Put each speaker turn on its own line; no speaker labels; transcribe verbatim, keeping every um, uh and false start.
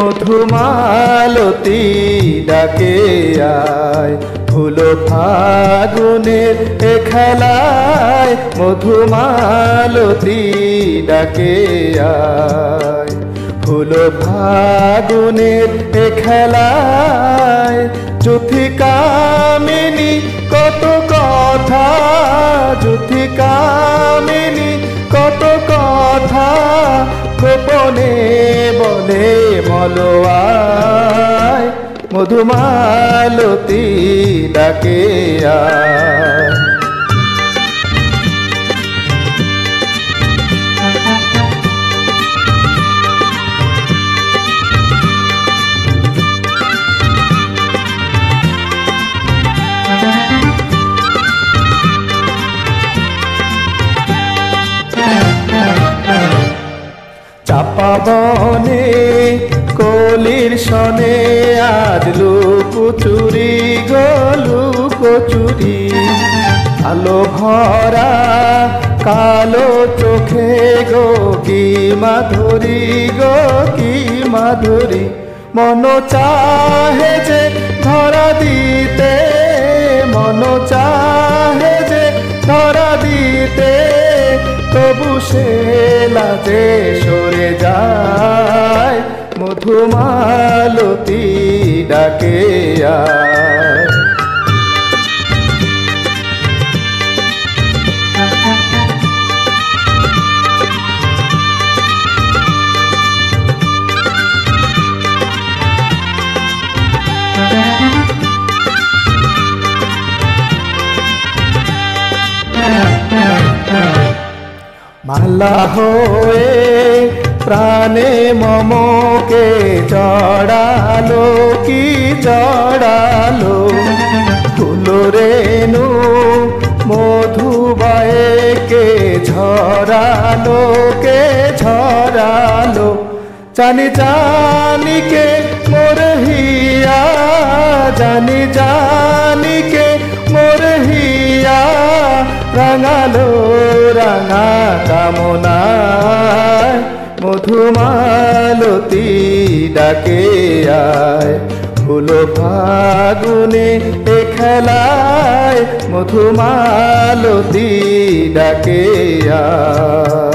মধুমালতী ডাকে আয়, ফুল ফাগুনের এ খেলায় মধুমালতী ডাকে আয়, ফুল ফাগুনের এ খেলায়। যুথিকামিনী কত কথা, যুথিকামিনী কত কথা, গোপনে বলে মলোয়ায়, মধুমালতী ডাকে আয়। চাপা বনে কলির সনে আজ লুকোচুরি গো লুকোচুরি, আলো ভরা কালো চোখে গো কি মাধুরী গো কি মাধুরী। মন চাহে যে ধরা দিতে, মন চাহে যে ধরা দিতে, তবু সে লাজে সরে যায়, মধুমালতী ডাকে আয়। মালা হয়ে প্রাণে মমকে জড়ালো কি জড়ালো, ফুল রেণু মধুবায়ে কে ঝরালো কে ঝরালো। জানি জানি কে মোর হিয়া, জানি জানি কে মোর হিয়া, রাঙালো রাঙা কামনায়, মধুমালতী ডাকে আয়, ফুল ফাগুনে এ খেলায় মধুমালতী ডাকে আয়।